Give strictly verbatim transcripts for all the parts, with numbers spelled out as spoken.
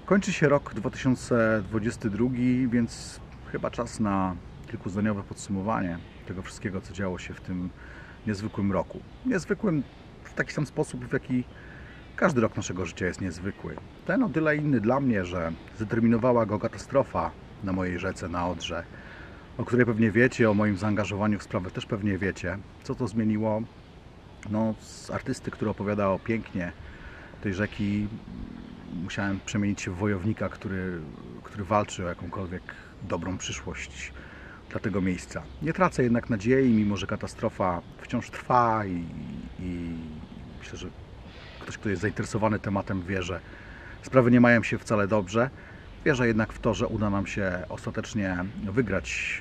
Kończy się rok dwa tysiące dwudziesty drugi, więc chyba czas na kilkuzdaniowe podsumowanie tego wszystkiego, co działo się w tym niezwykłym roku. Niezwykłym w taki sam sposób, w jaki każdy rok naszego życia jest niezwykły. Ten o tyle inny dla mnie, że zdeterminowała go katastrofa na mojej rzece, na Odrze, o której pewnie wiecie, o moim zaangażowaniu w sprawę też pewnie wiecie. Co to zmieniło? No, z artysty, który opowiada o pięknie tej rzeki, musiałem przemienić się w wojownika, który, który walczy o jakąkolwiek dobrą przyszłość dla tego miejsca. Nie tracę jednak nadziei, mimo że katastrofa wciąż trwa i, i myślę, że ktoś, kto jest zainteresowany tematem, wie, że sprawy nie mają się wcale dobrze. Wierzę jednak w to, że uda nam się ostatecznie wygrać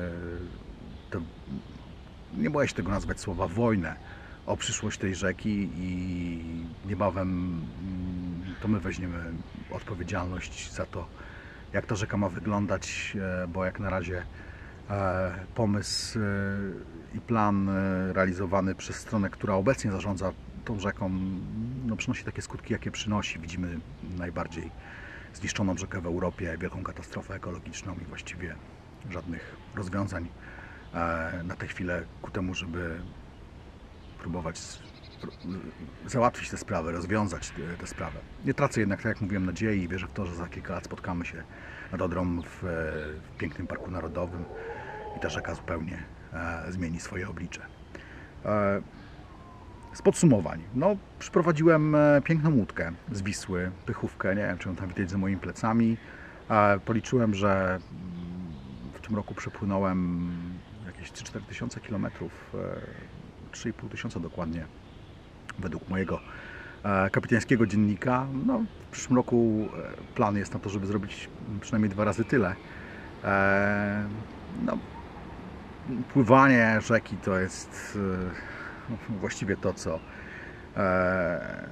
tę, nie boję się tego nazwać słowa, wojnę o przyszłość tej rzeki i niebawem to my weźmiemy odpowiedzialność za to, jak ta rzeka ma wyglądać, bo jak na razie pomysł i plan realizowany przez stronę, która obecnie zarządza tą rzeką, no, przynosi takie skutki, jakie przynosi. Widzimy najbardziej zniszczoną rzekę w Europie, wielką katastrofę ekologiczną i właściwie żadnych rozwiązań na tę chwilę ku temu, żeby próbować załatwić tę sprawę, rozwiązać tę sprawę. Nie tracę jednak, tak jak mówiłem, nadziei i wierzę w to, że za kilka lat spotkamy się nad Odrą w, w pięknym Parku Narodowym i ta rzeka zupełnie e, zmieni swoje oblicze. E, z podsumowań. No, przyprowadziłem piękną łódkę z Wisły, pychówkę, nie wiem, czy ją tam widać za moimi plecami. E, policzyłem, że w tym roku przepłynąłem jakieś trzy cztery tysiące kilometrów, e, trzy i pół tysiąca dokładnie, według mojego e, kapitańskiego dziennika. No, w przyszłym roku plan jest na to, żeby zrobić przynajmniej dwa razy tyle. E, no, pływanie rzeki to jest e, właściwie to, co e,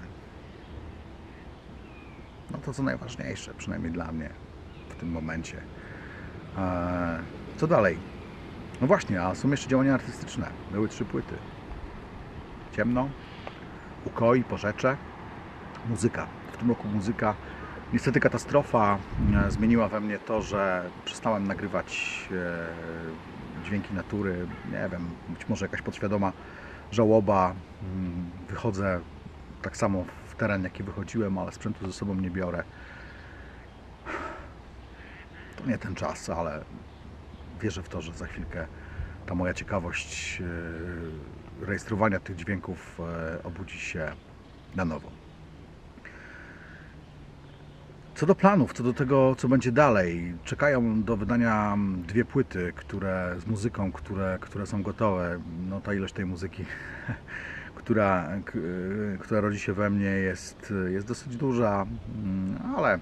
no to, co najważniejsze, przynajmniej dla mnie w tym momencie. E, co dalej? No właśnie, a są jeszcze działania artystyczne. Były trzy płyty. Ciemno, Ukoi, Porzecze, muzyka. W tym roku muzyka. Niestety katastrofa zmieniła we mnie to, że przestałem nagrywać dźwięki natury. Nie wiem, być może jakaś podświadoma żałoba. Wychodzę tak samo w teren, jaki wychodziłem, ale sprzętu ze sobą nie biorę. To nie ten czas, ale wierzę w to, że za chwilkę ta moja ciekawość rejestrowania tych dźwięków obudzi się na nowo. Co do planów, co do tego, co będzie dalej, czekają do wydania dwie płyty, które z muzyką, które, które są gotowe. No, ta ilość tej muzyki, która, która rodzi się we mnie, jest, jest dosyć duża, ale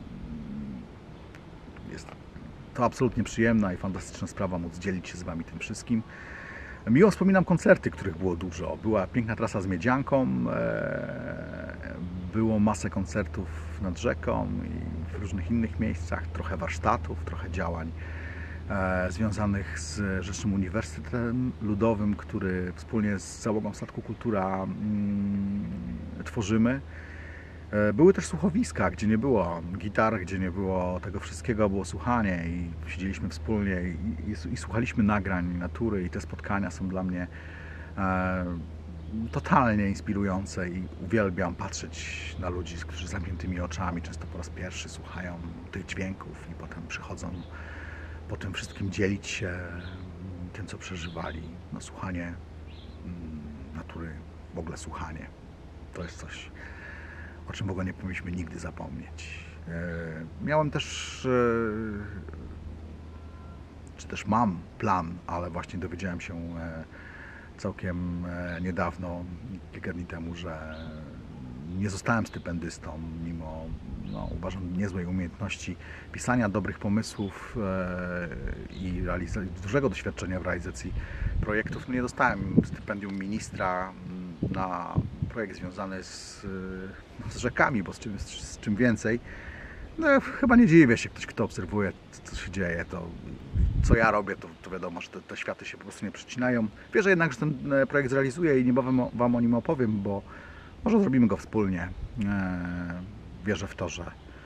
jest to absolutnie przyjemna i fantastyczna sprawa móc dzielić się z Wami tym wszystkim. Miło wspominam koncerty, których było dużo. Była piękna trasa z Miedzianką, było masę koncertów nad rzeką i w różnych innych miejscach, trochę warsztatów, trochę działań związanych z Rzecznym Uniwersytetem Ludowym, który wspólnie z załogą Statku Kultura tworzymy. Były też słuchowiska, gdzie nie było gitar, gdzie nie było tego wszystkiego, było słuchanie i siedzieliśmy wspólnie i, i, i słuchaliśmy nagrań natury i te spotkania są dla mnie e, totalnie inspirujące i uwielbiam patrzeć na ludzi, którzy z zamkniętymi oczami często po raz pierwszy słuchają tych dźwięków i potem przychodzą po tym wszystkim dzielić się tym, co przeżywali. No, słuchanie natury, w ogóle słuchanie, to jest coś, o czym w ogóle nie powinniśmy nigdy zapomnieć. Miałem też, czy też mam plan, ale właśnie dowiedziałem się całkiem niedawno, kilka dni temu, że nie zostałem stypendystą, mimo, no, uważam, niezłej umiejętności pisania dobrych pomysłów i dużego doświadczenia w realizacji projektów. No, nie dostałem stypendium ministra na projekt związany z, z rzekami, bo z czym, z czym więcej. No, chyba nie dziwię się, ktoś, kto obserwuje, co się dzieje, to co ja robię, to, to wiadomo, że te, te światy się po prostu nie przecinają. Wierzę jednak, że ten projekt zrealizuję i niebawem Wam o nim opowiem, bo może zrobimy go wspólnie. Wierzę w to, że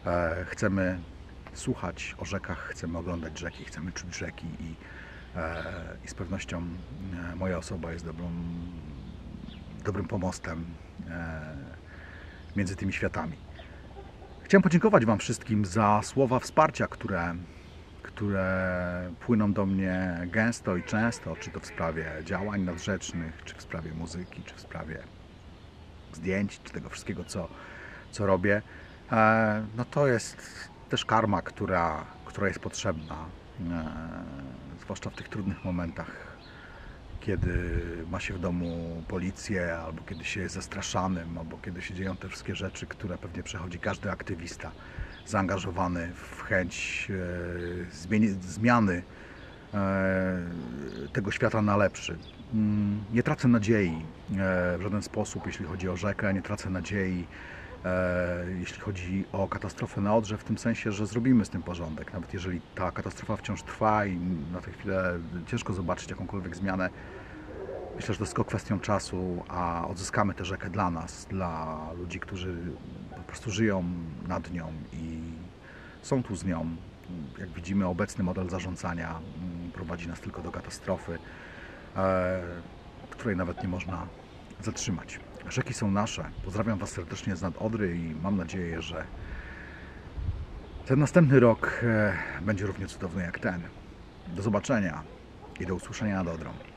E, chcemy słuchać o rzekach, chcemy oglądać rzeki, chcemy czuć rzeki i, e, i z pewnością e, moja osoba jest dobrą, dobrym pomostem e, między tymi światami. Chciałem podziękować Wam wszystkim za słowa wsparcia, które, które płyną do mnie gęsto i często, czy to w sprawie działań nadrzecznych, czy w sprawie muzyki, czy w sprawie zdjęć, czy tego wszystkiego, co, co robię. E, no to jest też karma, która, która jest potrzebna, e, zwłaszcza w tych trudnych momentach, kiedy ma się w domu policję, albo kiedy się jest zastraszanym, albo kiedy się dzieją te wszystkie rzeczy, które pewnie przechodzi każdy aktywista zaangażowany w chęć e, zmieni, zmiany e, tego świata na lepszy. Mm, Nie tracę nadziei e, w żaden sposób, jeśli chodzi o rzekę, nie tracę nadziei, e, jeśli chodzi o katastrofę na Odrze, w tym sensie, że zrobimy z tym porządek. Nawet jeżeli ta katastrofa wciąż trwa i na tę chwilę ciężko zobaczyć jakąkolwiek zmianę, myślę, że to jest tylko kwestią czasu, a odzyskamy tę rzekę dla nas, dla ludzi, którzy po prostu żyją nad nią i są tu z nią. Jak widzimy, obecny model zarządzania mm, prowadzi nas tylko do katastrofy, e, której nawet nie można zatrzymać. Rzeki są nasze. Pozdrawiam Was serdecznie z nad Odry i mam nadzieję, że ten następny rok e, będzie równie cudowny jak ten. Do zobaczenia i do usłyszenia nad Odrą.